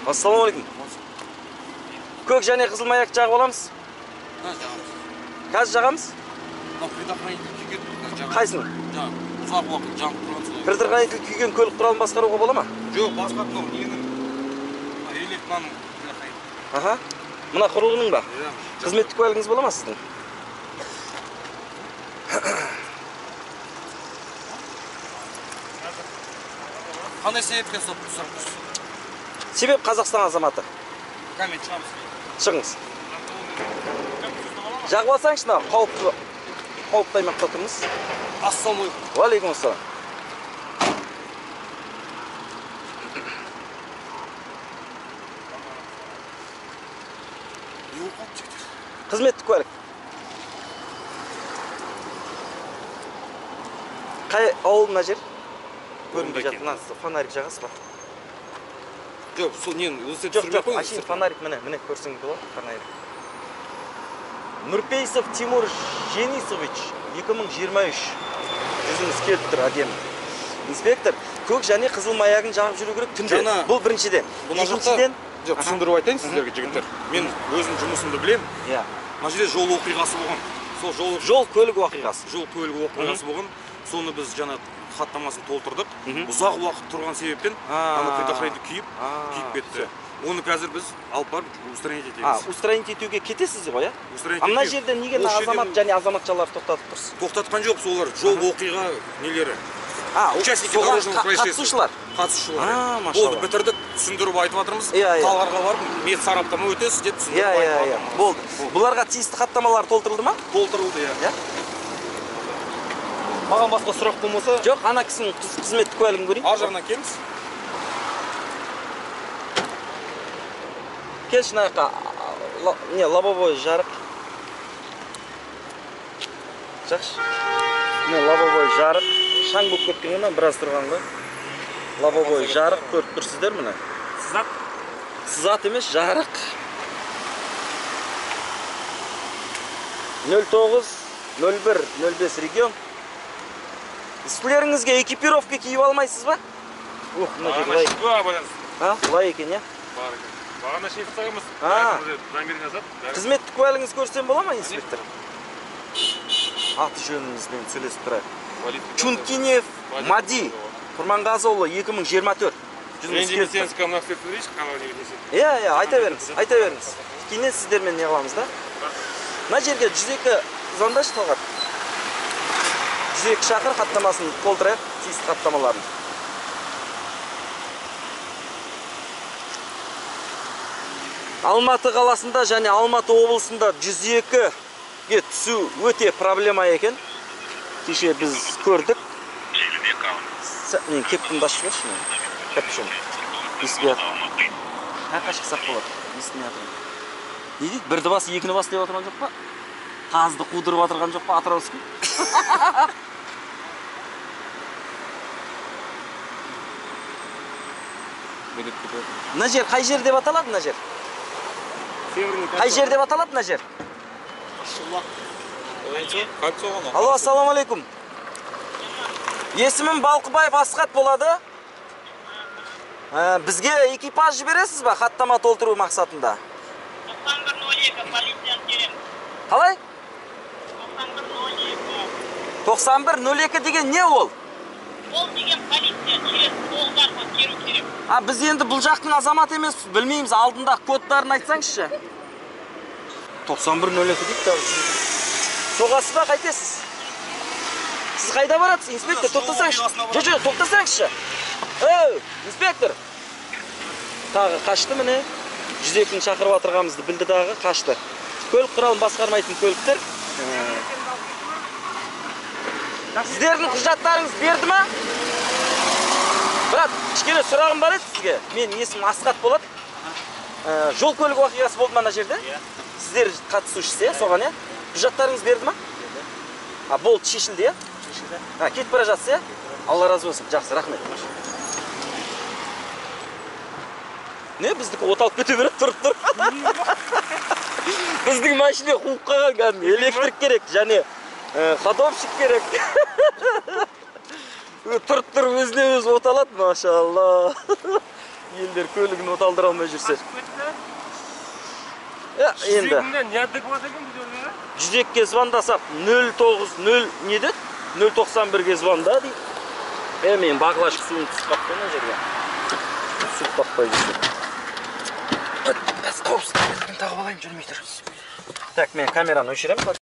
Ассалаумағалейкум. Көк және қызыл маяк жағып аламыз? Қазір жағамыз? Қайсың? Ұзақ уақыт жанып тұрған. Предохранитель күйген көлік құралын басқаруға бола ма? Жоқ, басқармау ненің электроның. Аха. Мына құрылғының ба? Қызметтік куәлігіңіз бола ма сіздің? Қандай себеппен сұрап тұрсыз? Себеп Қазақстан азаматы. Кәмен шығамыз. Шығыңыз. Жағып алсаңыз, қауіпті аймақта тұрмыз. Ассалаумағалейкум. Уалейкум ассалам. Қызметтік куәлік. Қай ауыл мына жер? Көрінбей жатқан фонарик жағасыз ба? Жоқ, сол нені өзі түсірмей қойыңыз. Ашин фонарик міне көрсеңіз болады, фонарик. Нұрпейсов Тимур Женисович 2023. Жүзіңіз келіп тұр, әдемі. Инспектор, көк және қызыл маягын жағып жүру керек түнде. Бұл біріншіден. Екіншіден, жоқ, түсіндіріп айтайын сіздерге, жігіттер. Мен өзім жұмысымды білем. Мына жерде жол оқиғасы болған. Жол көлік оқиғасы. Жол көлік оқиғасы болған. Соны біз жаңа хаттамасын толтырдық. Ұзақ уақыт тұрған себептен предохранитель күйіп кетті. Оны қазір біз алып барып устранить етеміз. Устранить етуге кетесіз ғой, мына жерде неге азамат және азаматшалар тоқтатып тұрсыз? Тоқтатқан жоқ, солар жол оқиға нелері. Участники дорожного қатысушылар. происшествия. Болды, бітірдік, түсіндіріп айтып жатырмыз. Талғарға барып, мет сараптама өтесіз деп түсіндіріп айтып жатырмыз. Болды. Бұларға тиісті хаттамалар толтырылды ма? Толтырылды, Маған басқа сұрақ болмаса? Жоқ, ана кісінің қызметтік куәлігін көрейін. Ар жағынан келіңіз. Келші наяққа, лобовой жарық. Жақшы. Лобовой жарық. Шаң болып кеткен ғана, біраз тұрған ғой. Лобовой жарық көріп тұрсыздар мұны. Сызат? Сызат емес, жарық. 09-01-05 регион. Үстілеріңізге экипировка киіп алмайсыз ба? Лай екен, Бағана шефтағымыз. Қызметтік куәлігіңіз көрсем бола ма, инспектор? Аты жөніңізбен сөйлесіп тұрайық. Чункинев Мади Құрманғазыұлы 2024. Ренжімесеңіз комнақ сөйтіп дейші, қалау не бетесен. Айта беріңіз. Кейінен сіздермен не қыламыз да? Мына жерге 102 звондаш Талғат. 102 шақыр хаттамасын толтырайық, тиісті хаттамаларын. Алматы қаласында және Алматы облысында 102-ге түсу өте проблема екен. Кеше біз көрдік. Мен кепкімді ашып берші, капюшон. Еске атыр. Қаққа шықсақ болады, есіне атырын. Не дейді? Бірді бас, екіні бас деп атырған жоқ па? Қазды қудырып атырған жоқ па? Атырауызкім? Мына жер қай жер деп аталады, мына жер? Қай жер деп аталады, мына жер? Алло, ассалаумағалейкум. Есімім Балқыбаев Асқат болады. Бізге экипаж жібересіз ба, хаттама толтыру мақсатында? 9102 полицияны керем. Қалай? 9102. 9102 деген не ол? Ол деген полиция через қолдарға керу керек. Біз енді бұл жақтың азамат емес, білмейміз, алдында кодтарын айтсаңызшы. 9102 дейді. Соғасы ба, қайтесіз? Сіз қайда баратсыз, инспектор? Тоқтасаңызшы. Тоқтасаңызшы. Инспектор. Тағы қашты міне. 102-ні шақырып атырғамызды білді дағы, қашты. Көлік құралын басқармайтын көліктер. Сіздердің құжаттарыңыз берді ма? Брат, кішкене сұрағым бар еді сізге. Мен есімім Асқат болады. Жол көлік оқиғасы болды мана жерде? Сіздер қатысушысы, соған, құжаттарыңыз берді ма? Болды, шешілді, кетіп бара жатсыз, Алла разы болсын. Жақсы, рахмет. Не, біздікі оталып кете беріп тұрып. Біздің машина қуып қалған, электрик керек, және ходовщик керек. Тұрып өзіне өз оталады, машалла. Елдер көлігін оталдыра алмай жүрсе. Енді Жүрегімнен не адекват екен бұл жерде? 102-ге звондасақ 090 не деді? 091-ге звонда дейді. Мен бағлашық суын түсіп қапты мына жерге. Су таппай жүрсе. Қауіпсіздік белгісін тағып алайын, жүрмей тұр. Так, мен камераны өшіремін.